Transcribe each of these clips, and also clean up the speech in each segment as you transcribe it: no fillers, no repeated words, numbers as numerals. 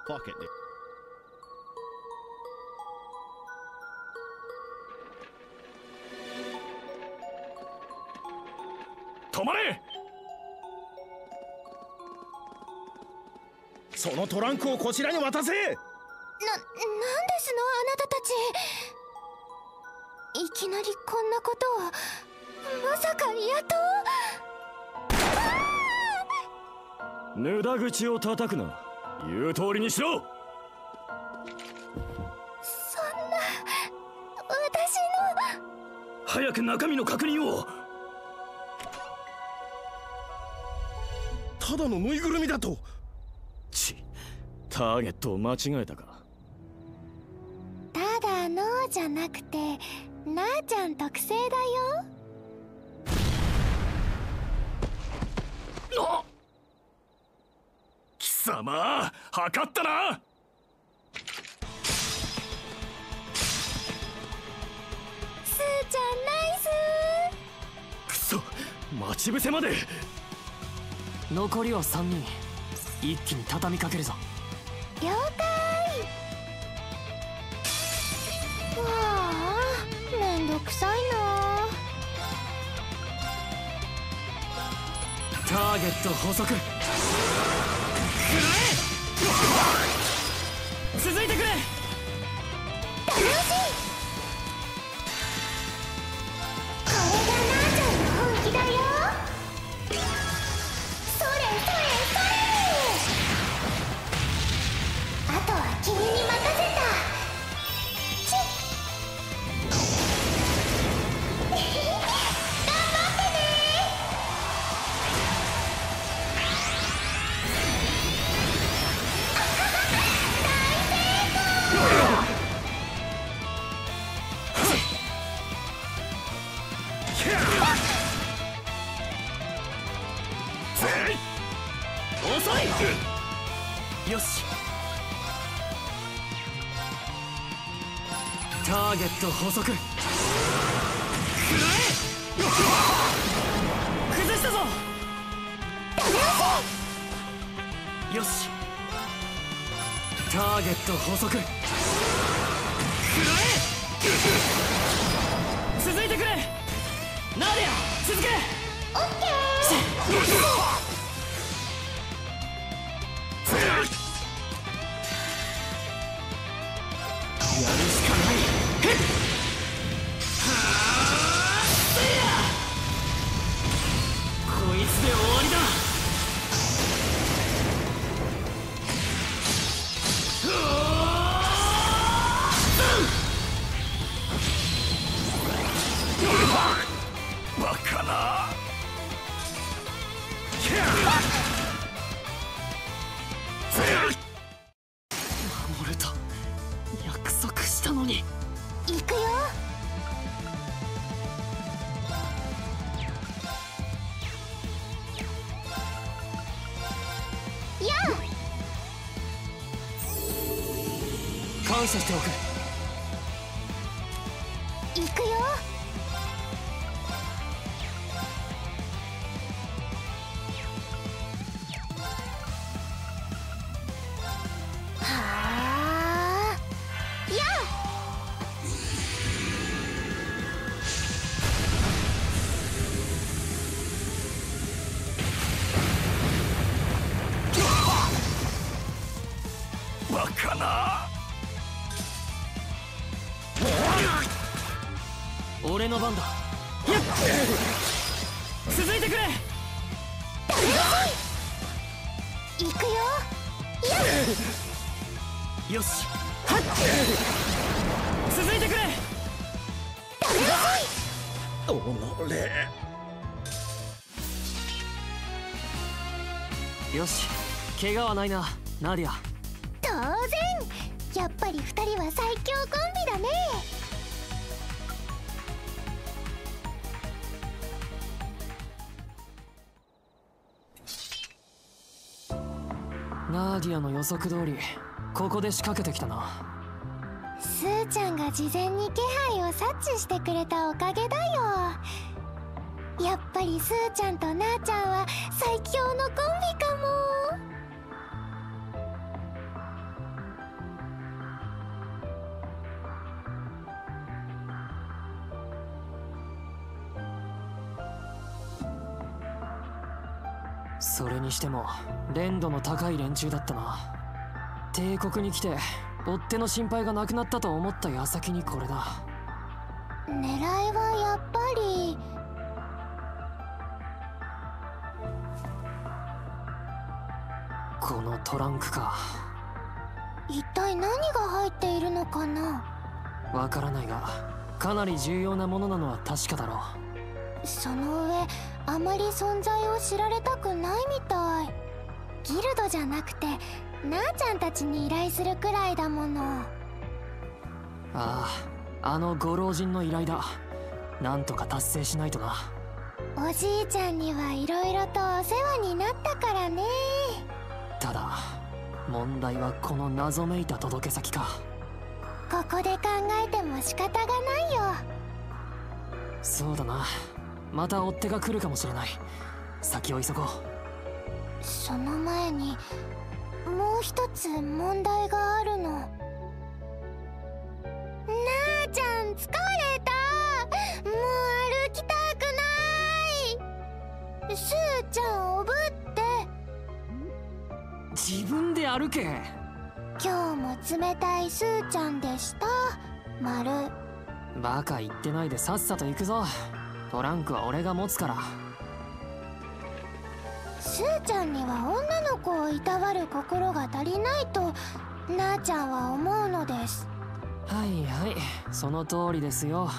pocket. 止まれ。そのトランクをこちらに渡せ。 なんですのあなたたち。いきなりこんなことを。まさかやっと。 無駄口を叩くな。言う通りにしろ。 そんな私の。 早く中身の確認を。ただのぬいぐるみだと。ターゲットを間違えたか。 ただのじゃなくてなあちゃん特製だよ。 貴様、測ったな。 スーちゃんナイス。 くそ、待ち伏せまで。 残りは3人。一気に畳みかけるぞ。 了解。わあ、めんどくさいな。 ターゲット捕捉。続いてくれ。 楽しい。これがなあちゃんの本気だよ。それそれそれ。あとは君に任せた。チッ頑張ってね。 遅い。 よし。ターゲット捕捉。崩したぞ。よし。ターゲット捕捉。続いてくれ。ナーディア、続け。 オッケー。 やるしかない。こいつで終わりだ。 バカな。 守れた。約束したのに。 行くよ。やあ。 感謝しておく。 行くよ。はあ。やあ。 バカな。 俺の番だ。続いてくれ。 行くよ。やあ。 よし。続いてくれ。 おのれ。 よし。怪我はないな、ナディア。 当然。やっぱり2人は最強コンビだね。 ナーディアの予測通りここで仕掛けてきたな。 スーちゃんが事前に気配を察知してくれたおかげだよ。やっぱりスーちゃんとなーちゃんは最強のコンビかも。 それにしても練度の高い連中だったな。帝国に来て追っ手の心配がなくなったと思った矢先にこれだ。 狙いはやっぱりこのトランクか。 一体何が入っているのかな。 わからないがかなり重要なものなのは確かだろう。その上あまり存在を知られたくないみたい。ギルドじゃなくてなあちゃんたちに依頼するくらいだもの。 ああ、あのご老人の依頼だ。なんとか達成しないとな。 おじいちゃんにはいろいろとお世話になったからね。 ただ問題はこの謎めいた届け先か。 ここで考えても仕方がないよ。 そうだな。また追っ手が来るかもしれない。先を急ごう。 その前にもう一つ問題があるの。なあちゃん疲れた。もう歩きたくない。すーちゃんおぶって。 自分で歩け。 今日も冷たいすーちゃんでした。丸。 バカ言ってないでさっさと行くぞ。トランクは俺が持つから。 すーちゃんには女の子をいたわる心が足りないとなあちゃんは思うのです。 はいはい、その通りですよ。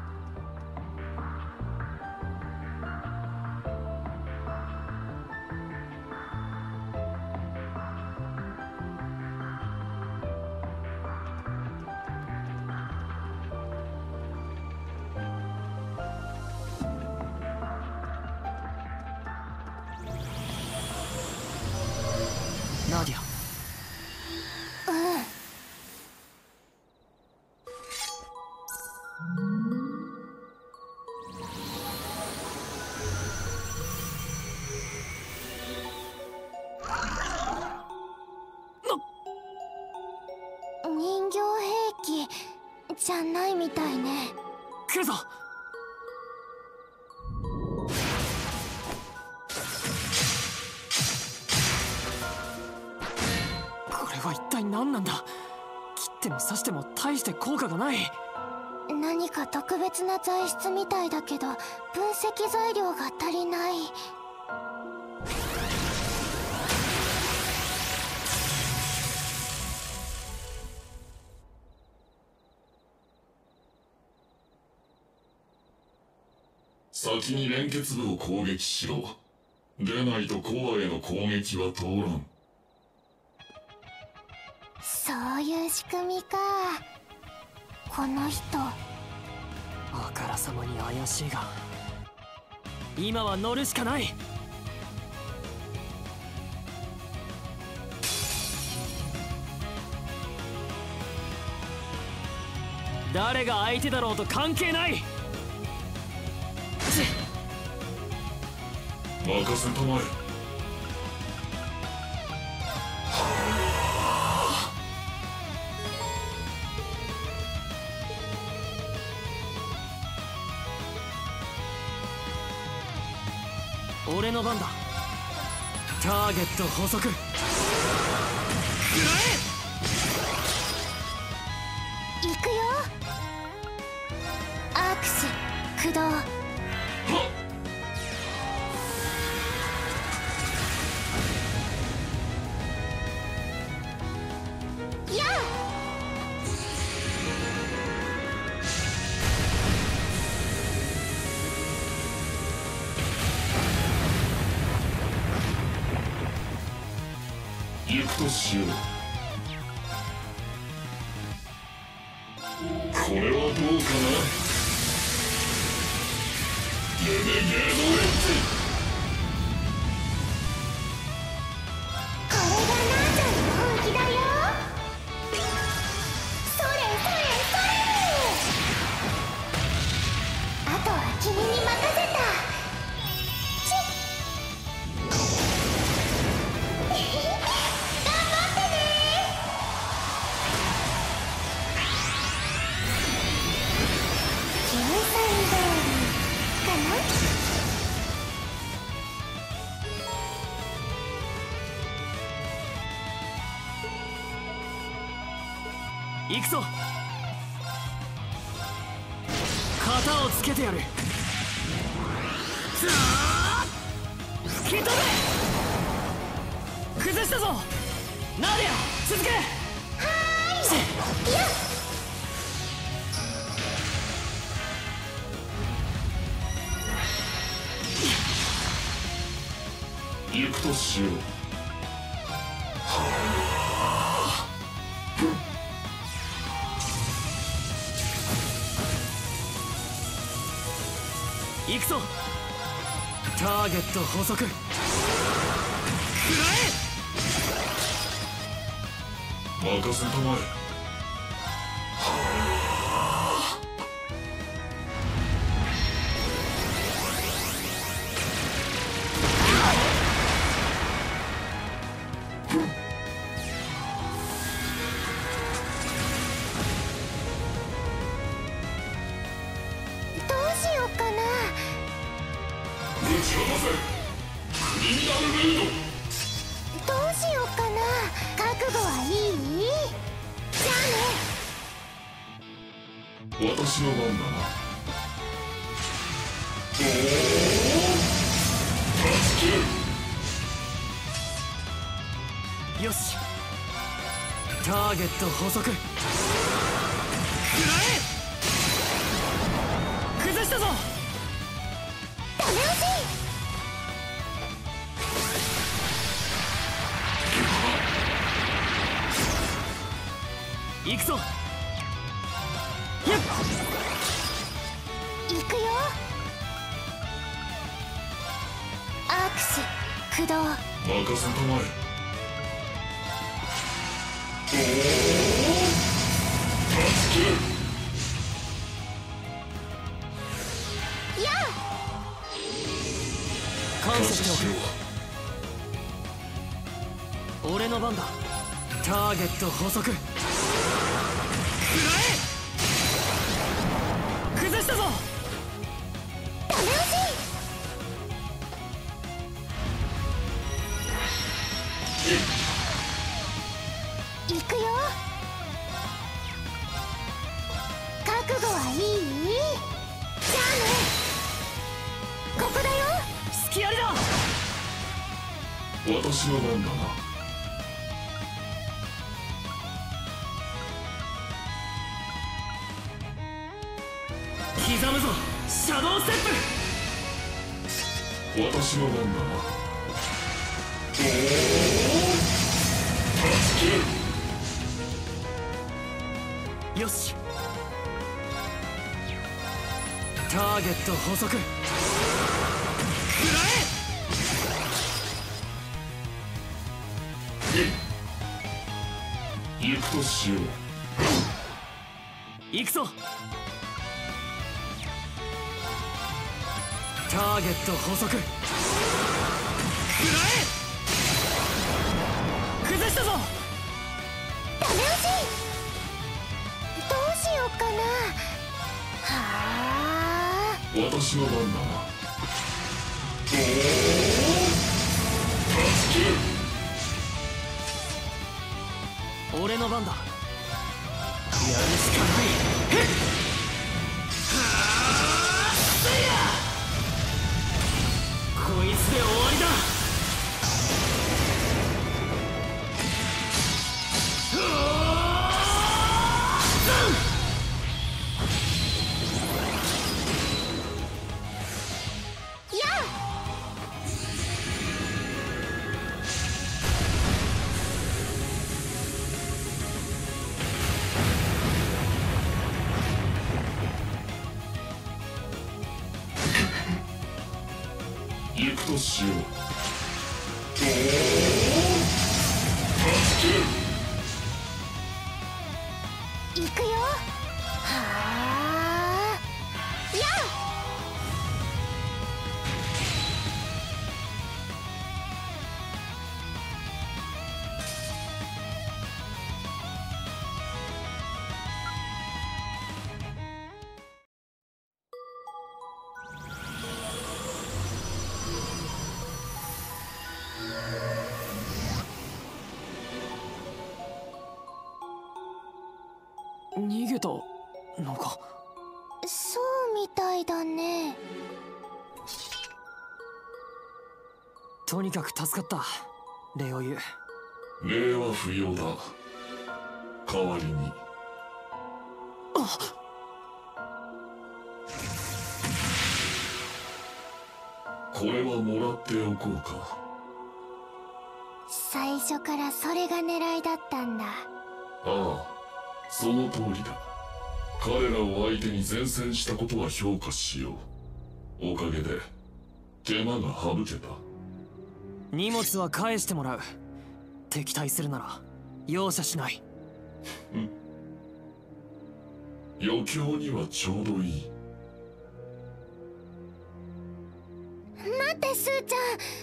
ナディア。 人形兵器じゃないみたいね。 来るぞ。これは一体何なんだ。切っても刺しても大して効果がない。 何か特別な材質みたいだけど分析材料が足りない。 先に連結部を攻撃しろ。でないとコアへの攻撃は通らん。 そういう仕組みか。この人あからさまに怪しいが今は乗るしかない。誰が相手だろうと関係ない。 任せたまえ。 俺の番だ。ターゲット捕捉。食らえ。行くよ。アークス駆動。 行くとしよう。これはどうかな。レネゲードエッジ。 これがなあちゃんの本気だよ。それそれそれ。あとは君に任せた。 行くぞ。型をつけてやる。吹き飛べ。崩したぞ。ナディア続け。 はーい。やっ行くとしよう。 行くぞ。ターゲット捕捉。食ら任せたまえ。 どうしよっかな。 ぶち落とせ。クリミナルレイド。 どうしよっかな。覚悟はいい？じゃあね。 私の番だな。おお、断ち切る。 え。よし。ターゲット捕捉。食らえ。崩したぞ。 ダメ押し。 行くぞ。 行くよ。アークス駆動。 任せたまえ。おお、断ち切る。 やあ。 感謝しておく。俺の番だ。ターゲット捕捉。食らえ。崩したぞ。 ダメ押し。行くよ。覚悟はいい？じゃあね。ここだよ。 隙ありだ。 私の番だな。 刻むぞ。シャドウステップ。 私の番だな。おお、断ち切る。 よし。ターゲット捕捉。食ら行くとしよう。 え。行くぞ。ターゲット捕捉。食らえ。崩したぞ。 ダメ押し。どうしよっかな。はあ。 私の番だな。おお、断ち切る。 俺の番だ。やるしかない。へっ。はあ。せや。こいつで終わりだ。 やあ。 行くとしよう。おお、断ち切る。 行くよ。はあ。やあ。 逃げたのか。 そうみたいだね。 とにかく助かった、礼を言う。 礼は不要だ。代わりにこれはもらっておこうか。 最初からそれが狙いだったんだ。 ああ、その通りだ。彼らを相手に善戦したことは評価しよう。おかげで手間が省けた。 荷物は返してもらう。敵対するなら容赦しない。 余興にはちょうどいい。 待ってスーち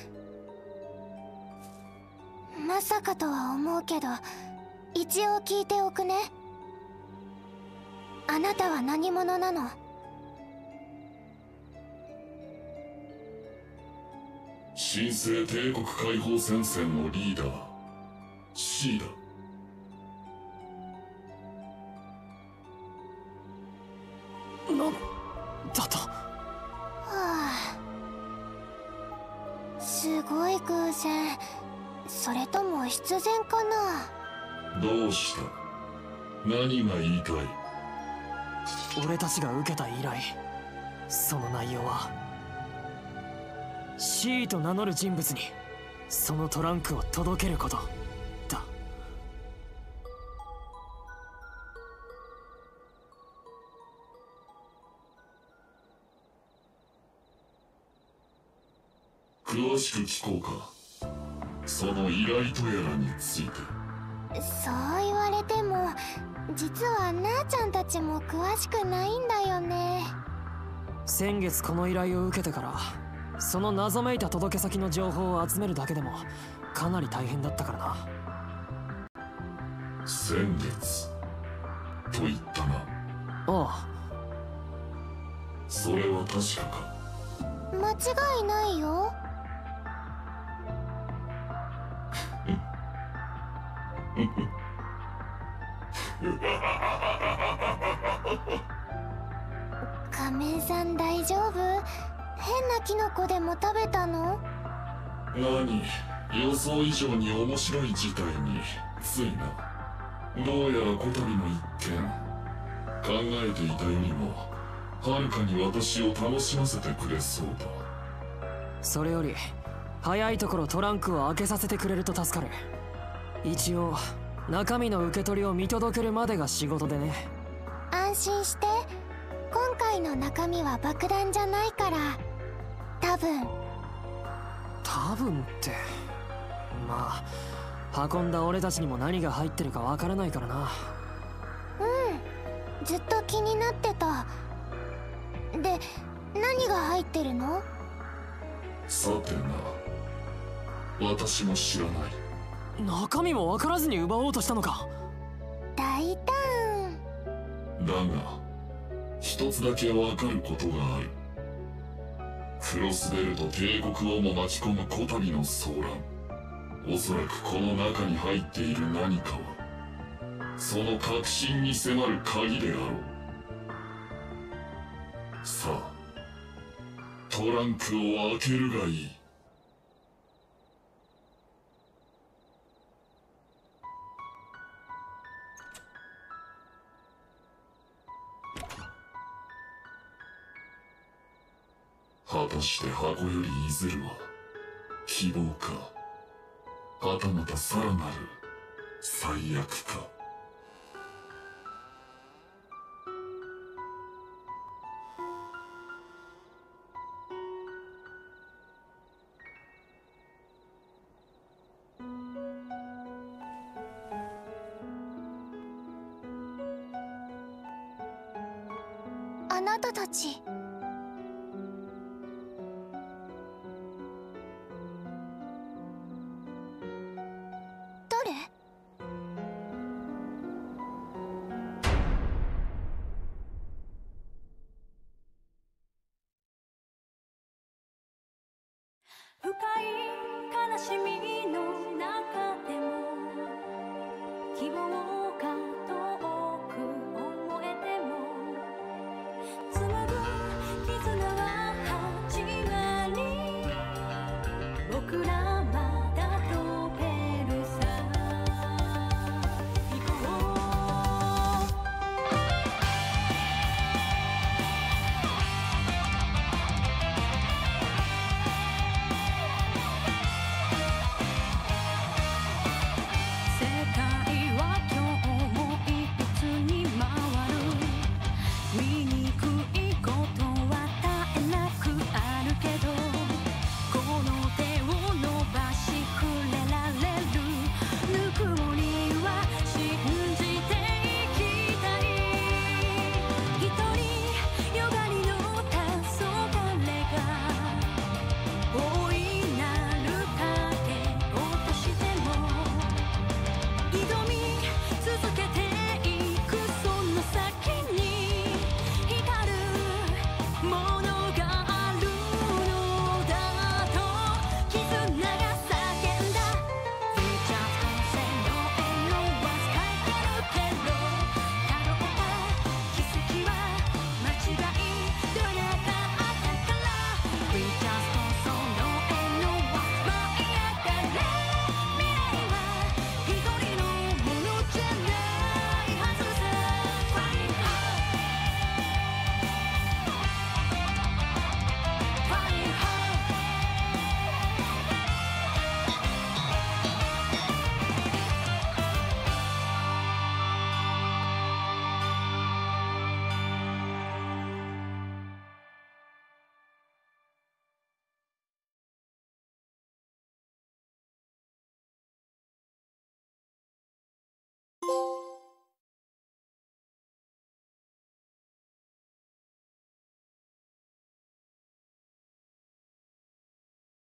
ゃん、まさかとは思うけど一応聞いておくね。あなたは何者なの？ 神聖帝国解放戦線のリーダー C だ。 なんだと。 はあ、すごい偶然。それとも必然かな。 どうした？何が言いたい？ 俺たちが受けた依頼、その内容は C と名乗る人物にそのトランクを届けることだ。 詳しく聞こうか。その依頼とやらについて。 そう言われても実はなあちゃんたちも詳しくないんだよね。 先月この依頼を受けてからその謎めいた届け先の情報を集めるだけでもかなり大変だったからな。 先月と言ったな。 ああ、 それは確かか？ 間違いないよ。仮面さん大丈夫？変なキノコでも食べたの？ 何、予想以上に面白い事態についな。どうやらこたびの一件、考えていたよりもはるかに私を楽しませてくれそうだ。 それより早いところトランクを開けさせてくれると助かる。一応中身の受け取りを見届けるまでが仕事でね。 安心して、今回の中身は爆弾じゃないから。多分ってまあ運んだ俺たちにも何が入ってるかわからないからな。 ずっと気になってた。で、何が入ってるの？ さてな、私も知らない。 中身も分からずに奪おうとしたのか。 大胆。 だが一つだけわかることがある。クロスベルと帝国をも巻き込むこたびの騒乱、おそらくこの中に入っている何かはその核心に迫る鍵であろう。さあ、トランクを開けるがいい。果たして箱よりいずるは希望か、はたまたさらなる最悪か。 あなたたち